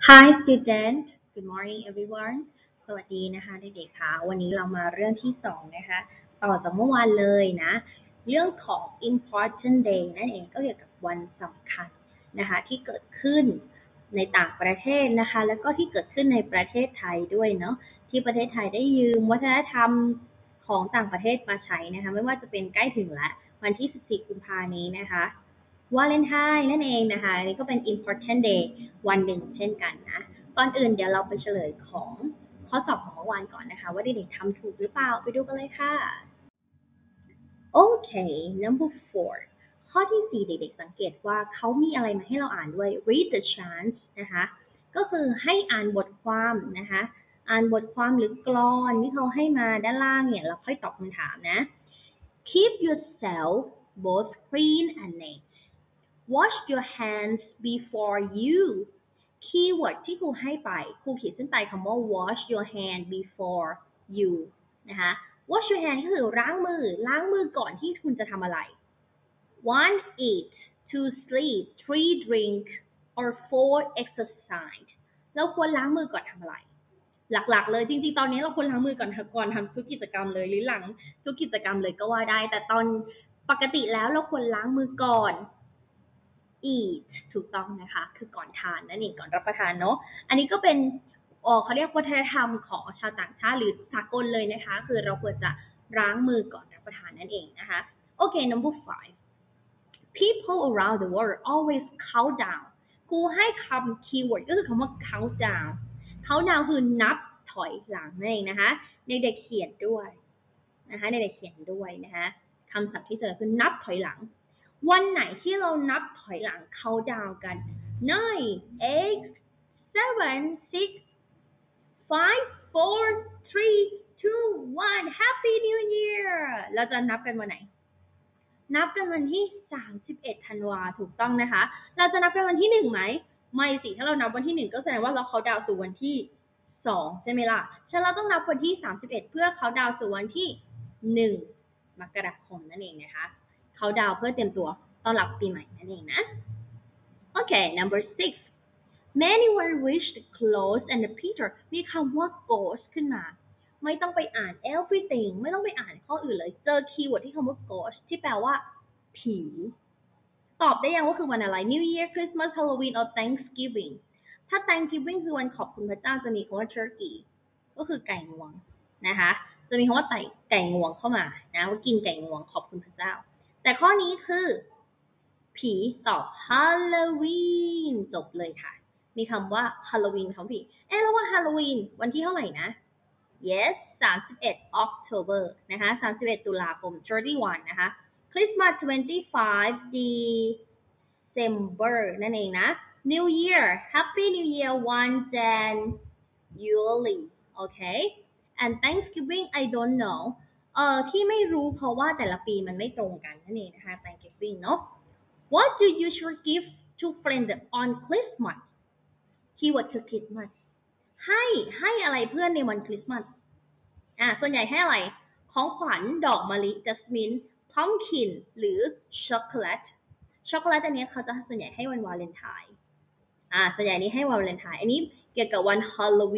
Hi student Good morning everyone สวัสดีนะคะเด็กๆค่ะวันนี้เรามาเรื่องที่2นะคะต่อจากเมื่อวานเลยนะเรื่องของ important day นั่นเองก็เกี่ยวกับวันสำคัญนะคะที่เกิดขึ้นในต่างประเทศนะคะแล้วก็ที่เกิดขึ้นในประเทศไทยด้วยเนาะที่ประเทศไทยได้ยืมวัฒนธรรมของต่างประเทศมาใช้นะคะไม่ว่าจะเป็นใกล้ถึงละวันที่14กุมภาพันธ์นี้นะคะวาเลนไทน์นั่นเองนะคะนี่ก็เป็น important day วันหนึ่งเช่นกันนะก่อนอื่นเดี๋ยวเราไปเฉลยของข้อสอบของเมื่อวานก่อนนะคะว่าเด็กๆทำถูกหรือเปล่าไปดูกันเลยค่ะโอเค number 4ข้อที่4เด็กๆสังเกตว่าเขามีอะไรมาให้เราอ่านด้วย read the chants นะคะก็คือให้อ่านบทความนะคะอ่านบทความหรือกลอนที่เขาให้มาด้านล่างเนี่ยเราค่อยตอบคำถามนะ keep yourself both clean and neat wash your hands before you keyword ที่ครูให้ไปครูขีดเส้นใต้คำว่า wash your hand before you นะคะ wash your hand ก็คือล้างมือก่อนที่คุณจะทำอะไร 1 eat 2 sleep 3 drink or 4 exercise เราควรล้างมือก่อนทำอะไรหลักๆเลยจริงๆตอนนี้เราควรล้างมือก่อนทำทุกกิจกรรมเลยหรือหลังทุกกิจกรรมเลยก็ว่าได้แต่ตอนปกติแล้วเราควรล้างมือก่อน eat ถูกต้องนะคะคือก่อนทานนั่นเองก่อนรับประทานเนาะอันนี้ก็เป็นเขาเรียกวัฒนธรรมของชาวต่างชาติหรือสากลเลยนะคะคือเราควรจะล้างมือก่อนรับประทานนั่นเองนะคะโอเค number 5 people around the world always count down ครูให้คำคีย์เวิร์ดก็คือคำว่า count down count down คือนับถอยหลังนั่นเองนะคะเด็กๆเขียนด้วยนะคะเด็กๆเขียนด้วยนะคะคำศัพท์ที่เจอคือนับถอยหลังวันไหนที่เรานับถอยหลังเขาดาวกัน nine eight seven six five four three two one Happy New Year เราจะนับกันวันไหนนับกันวันที่31ธันวาถูกต้องนะคะเราจะนับกันวันที่1ไหมไม่สิถ้าเรานับวันที่1ก็แสดงว่าเราเขาดาวสู่วันที่2ใช่ไหมล่ะฉะนั้นเราต้องนับวันที่31เพื่อเขาดาวสู่วันที่1มกราคมนั่นเองนะคะเขาดาวเพื่อเตรียมตัวต้อนรับปีใหม่นั่นเองนะโอเค number 6 many were wished close and Peter มีคำว่า ghost ขึ้นมาไม่ต้องไปอ่าน everything ไม่ต้องไปอ่านข้ออื่นเลยเจอคีย์เวิร์ดที่คำว่า ghost ที่แปลว่าผีตอบได้ยังว่าคือวันอะไร New Year Christmas Halloween or Thanksgiving ถ้า Thanksgiving คือวันขอบคุณพระเจ้าจะมีคำว่า turkey ก็คือไก่งวงนะคะจะมีคำว่าไก่งวงเข้ามานะว่ากินไก่งวงขอบคุณพระเจ้าแต่ข้อนี้คือผีตอบ Halloween จบเลยค่ะมีคำว่า Halloween คำผีแล้วว่า Halloween วันที่เท่าไหร่นะ Yes 31 October นะคะ31ตุลาคม31นะคะ Christmas 25 December นั่นเองนะ New Year Happy New Year 1 January okay and Thanksgiving I don't know ที่ไม่รู้เพราะว่าแต่ละปีมันไม่ตรงกันนั่นเองนะคะ Thanksgiving เนาะ What do you usually give to friends on Christmas keyword คือ Christmas ให้อะไรเพื่อนในวันคริสต์มาสส่วนใหญ่ให้อะไรของขวัญดอกมะลิจัสมินพัมคินหรือช็อกโกแลตอันนี้เขาจะส่วนใหญ่ให้วันวาเลนไทน์ส่วนใหญ่นี้ให้วันวาเลนไทน์อันนี้เกี่ยวกับวันฮาโล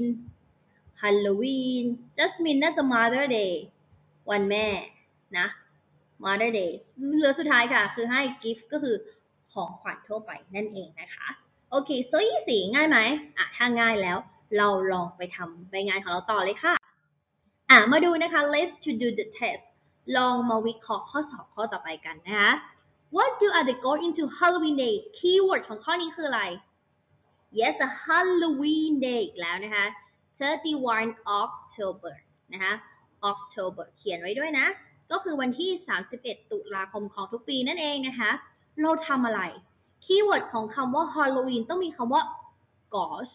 วีนจัสมินน่าจะ Mother Day วันแม่นะ Mother Day เหลือสุดท้ายค่ะคือให้ gift ก็คือของขวัญทั่วไปนั่นเองนะคะโอเค so easy ง่ายไหมถ้าง่ายแล้วเราลองไปทำใบงานของเราต่อเลยค่ะมาดูนะคะ let's to do the test ลองมาวิเคราะห์ข้อสอบข้อต่อไปกันนะคะ What do are they go into Halloween day keyword ของข้อนี้คืออะไร Yes a Halloween day อีกแล้วนะคะ31 October นะคะ October เขียนไว้ด้วยนะก็คือวันที่31ตุลาคมของทุกปีนั่นเองนะคะเราทำอะไรคีย์เวิร์ดของคำว่า Halloween ต้องมีคำว่า ghost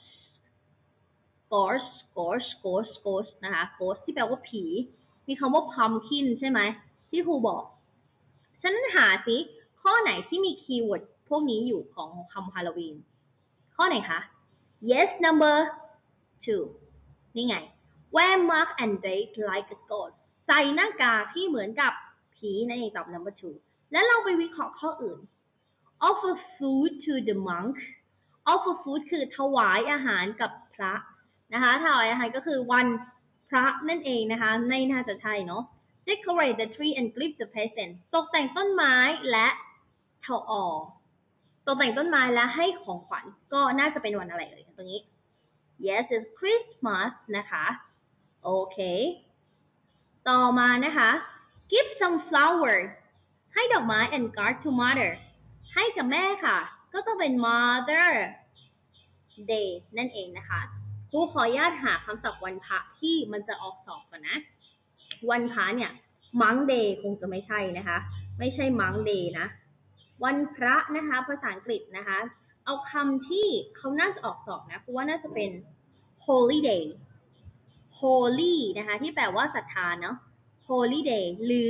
นะคะ ghost ที่แปลว่าผีมีคำว่า pumpkin ใช่ไหมที่ครูบอกฉะนั้นหาสิข้อไหนที่มีคีย์เวิร์ดพวกนี้อยู่ของคำ Halloween ข้อไหนคะ Yes number 2นี่ไง wear mask and bake like a ghost ใส่หน้ากากที่เหมือนกับผีนั่นเองตอบ number 2แล้วเราไปวิเคราะห์ข้ออื่นoffer food to the monk offer food คือถวายอาหารกับพระนะคะถวายอาหารก็คือวันพระนั่นเองนะคะไม่น่าจะใช่เนาะ decorate the tree and gift the present ตกแต่งต้นไม้และตกแต่งต้นไม้และให้ของขวัญก็น่าจะเป็นวันอะไรเอ่ยตรงนี้ yes it's Christmas นะคะโอเคต่อมานะคะ give some flowers ให้ดอกไม้ and card to mother ให้กับแม่ค่ะก็ต้องเป็น mother day นั่นเองนะคะครูขออนุญาตหาคำศัพท์วันพระที่มันจะออกสอบก่อนนะวันพระเนี่ย monk day คงจะไม่ใช่นะคะไม่ใช่ monk day นะวันพระนะคะภาษาอังกฤษนะคะเอาคำที่เขาน่าจะออกสอบนะครูว่าน่าจะเป็น holy day holy นะคะที่แปลว่าศรัทธาเนาะ holy day หรือ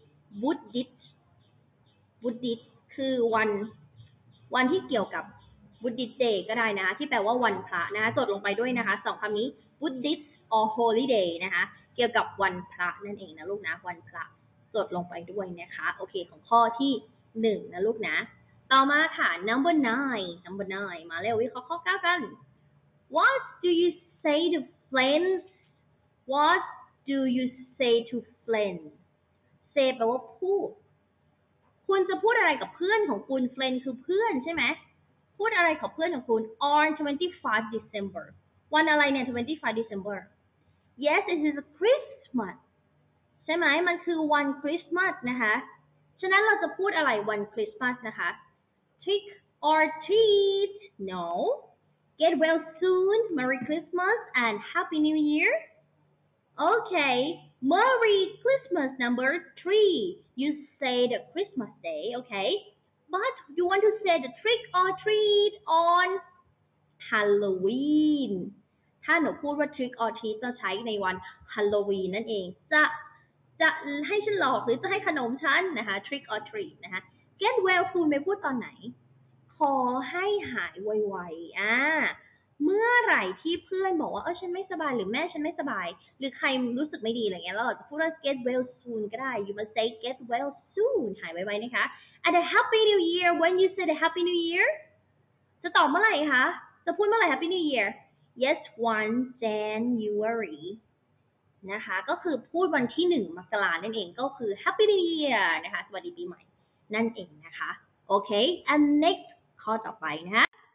Buddhist คือวันที่เกี่ยวกับ Buddhist day ก็ได้นะคะที่แปลว่าวันพระนะคะจดลงไปด้วยนะคะสองคำนี้ Buddhist or holy day นะคะเกี่ยวกับวันพระนั่นเองนะลูกนะวันพระจดลงไปด้วยนะคะโอเคของข้อที่1นะลูกนะต่อมาค่ะ number 9 มาเร็ววิเคราะห์ข้อ9กัน What do you say to friends What do you say to friends say แปลว่าพูดคุณจะพูดอะไรกับเพื่อนของคุณ friend คือเพื่อนใช่ไหมพูดอะไรกับเพื่อนของคุณ on 25 December วันอะไรเนี่ย25 December Yes it is Christmas ใช่ไหมมันคือวันคริสต์มาสนะคะฉะนั้นเราจะพูดอะไรวันคริสต์มาสนะคะ trick or treat no get well soon Merry Christmas and Happy New Year Okay Merry Christmas number 3 you say the Christmas day okay but you want to say the trick or treat on Halloween ถ้าหนูพูดว่า trick or treat จะใช้ในวัน Halloween นั่นเองจะให้ฉันหลอกหรือจะให้ขนมฉันนะคะ trick or treat นะคะ get well soon ไปพูดตอนไหนขอให้หายไวๆเมื่อไหร่ที่เพื่อนบอกว่าฉันไม่สบายหรือแม่ฉันไม่สบายหรือใครรู้สึกไม่ดีอะไรเงี้ยเราอาจจะพูดว่า get well soon ก็ได้ you must say get well soon หายไวๆนะคะ and a happy new year when you say the happy new year จะตอบเมื่อไหร่คะจะพูดเมื่อไหร่ happy new year yes 1 January นะคะก็คือพูดวันที่1มกรานั่นเองก็คือ Happy New Year นะคะสวัสดีปีใหม่นั่นเองนะคะโอเค and next ข้อต่อไปนะคะ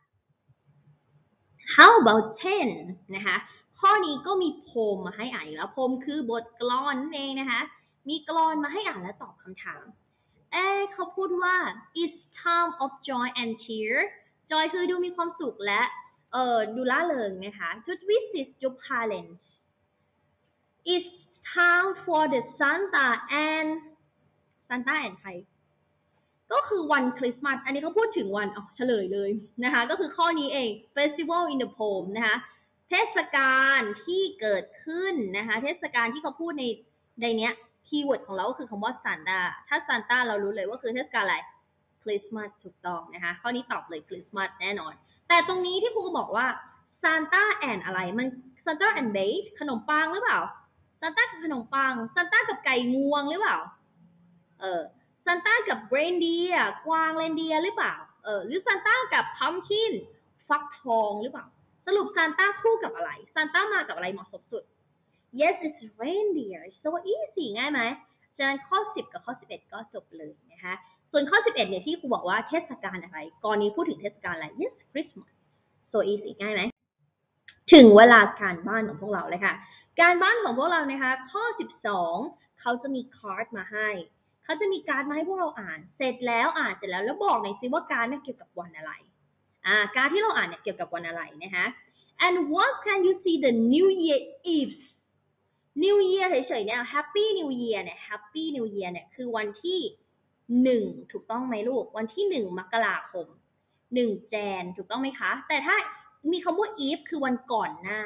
How about 10 นะคะข้อนี้ก็มีโพมมาให้อ่านแล้วโพมคือบทกลอนนั่นเองนะคะมีกลอนมาให้อ่านและตอบคำถามเขาพูดว่า It's time of joy and cheer joy คือดูมีความสุขและดูล่าเริงนะคะ To visit your parents It's time for the Santa and ใครก็คือวันคริสต์มาสอันนี้เขาพูดถึงวันเฉลยเลยนะคะก็คือข้อนี้เอง Festival in the Poem นะคะเทศกาลที่เกิดขึ้นนะคะเทศกาลที่เขาพูดในเนี้ยคีย์เวิร์ดของเราก็คือคำว่า Santa ถ้า Santa เรารู้เลยว่าคือเทศกาลอะไรคริสต์มาสถูกต้องนะคะข้อนี้ตอบเลยคริสต์มาสแน่นอนแต่ตรงนี้ที่ครูบอกว่า Santa and อะไรมัน Santa and bake ขนมปังหรือเปล่าซันต้ากับขนมปังซันต้ากับไก่งวงหรือเปล่าซันต้ากับเรนเดียร์กวางเรนเดียร์หรือเปล่าหรือซันต้ากับพัมคินฟักทองหรือเปล่าสรุปซันต้าคู่กับอะไรซันต้ามากับอะไรเหมาะสมสุด Yes it's reindeer so easy ง่ายไหมฉะนั้นข้อ10กับข้อ11ก็จบเลยนะคะส่วนข้อ11เนี่ยที่ครูบอกว่าเทศกาลอะไรกรณีพูดถึงเทศกาลอะไร Yes Christmas so easy ง่ายไหมถึงเวลาการบ้านของพวกเราเลยค่ะการบ้านของพวกเรานะคะข้อ12เขาจะมีการ์ดมาให้เขาจะมีการ์ดมาให้พวกเราอ่านเสร็จแล้วบอกหน่อยสิว่าการ์ดเกี่ยวกับวันอะไรการ์ดที่เราอ่านเนี่ยเกี่ยวกับวันอะไรนะคะ and what can you see the New Year Eve New Year เฉยๆเนี่ย Happy New Year เนี่ย Happy New Year เนี่ยคือวันที่1ถูกต้องไหมลูกวันที่1มกราคม1 Jan ถูกต้องไหมคะแต่ถ้ามีคำว่า Eve คือวันก่อนหน้า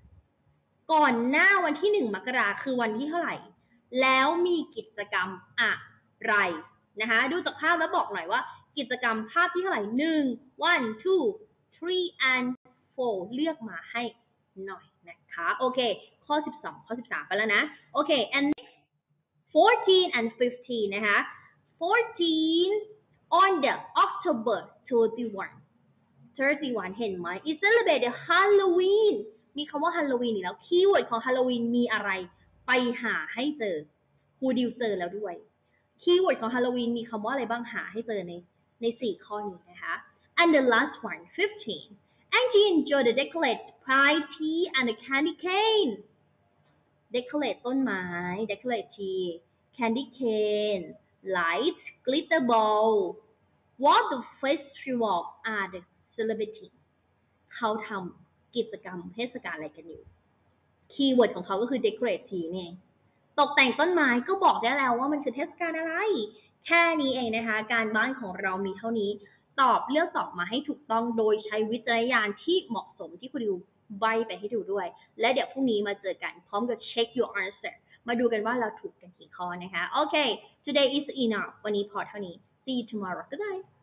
วันที่1มกราคือวันที่เท่าไหร่แล้วมีกิจกรรมอะไรนะคะดูจากภาพแล้วบอกหน่อยว่ากิจกรรมภาพที่เท่าไหร่1 1 2 3 and 4เลือกมาให้หน่อยนะคะโอเคข้อ12ข้อ13ไปแล้วนะโอเค and next 14 and 15นะคะ14 on the October 31 31 เห็นไหม It celebrated Halloween มีคำว่า Halloween อีกแล้วคีย์เวิร์ดของ Halloween มีอะไรไปหาให้เจอครูดิวเจอแล้วด้วยคีย์เวิร์ดของ Halloween มีคำว่าอะไรบ้างหาให้เจอใน4ข้อนี้นะคะ and the last one 15 Angie enjoyed the decorate pie tea and the candy cane decorate ต้นไม้ decorate tea candy cane lights glitter ball what the festival are the celebrating เขาทำกิจกรรมเทศกาลอะไรกันอยู่คีย์เวิร์ดของเขาก็คือ decorate tea นี่ตกแต่งต้นไม้ก็บอกได้แล้วว่ามันคือเทศกาลอะไรแค่นี้เองนะคะการบ้านของเรามีเท่านี้เลือกตอบมาให้ถูกต้องโดยใช้วิจารณญาณที่เหมาะสมที่คุณดิวใบไปให้ดูด้วยและเดี๋ยวพรุ่งนี้มาเจอกันพร้อมกับ check your answer มาดูกันว่าเราถูกกันกี่ข้อนะคะโอเค today is enough วันนี้พอเท่านี้ see you tomorrow goodbye